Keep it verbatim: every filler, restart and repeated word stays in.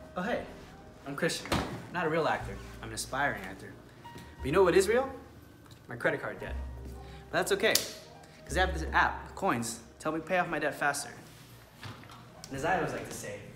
Oh hey, I'm Christian. I'm not a real actor. I'm an aspiring actor. But you know what is real? My credit card debt. But that's okay, because I have this app, Qoins, to help me pay off my debt faster. And as I always like to say,